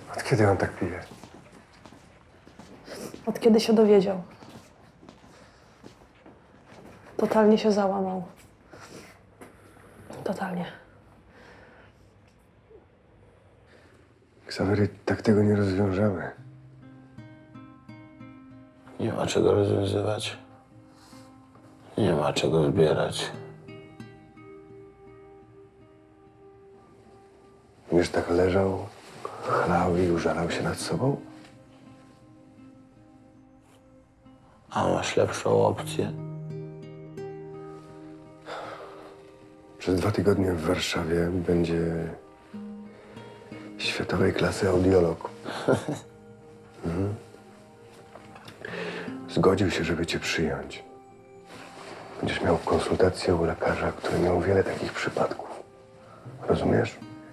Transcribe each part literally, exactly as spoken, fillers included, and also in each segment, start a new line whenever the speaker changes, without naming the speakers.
Od kiedy on tak pije?
Od kiedy się dowiedział. Totalnie się załamał. Totalnie.
Ksawery, tak tego nie rozwiążemy.
Nie ma czego rozwiązywać. Nie ma czego zbierać.
Wiesz, tak leżał, chlał i użalał się nad sobą?
A masz lepszą opcję?
Przez dwa tygodnie w Warszawie będzie światowej klasy audiolog. Mhm. Zgodził się, żeby cię przyjąć. Będziesz miał konsultację u lekarza, który miał wiele takich przypadków. Rozumiesz?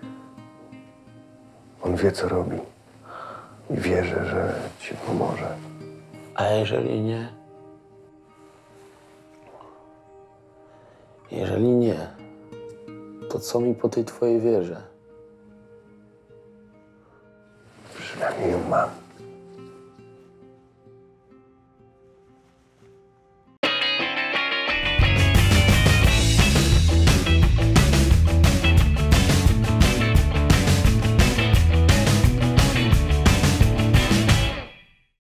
On wie, co robi. I wierzę, że ci pomoże.
A jeżeli nie? Jeżeli nie, to co mi po tej twojej wierze?
Przynajmniej ją mam.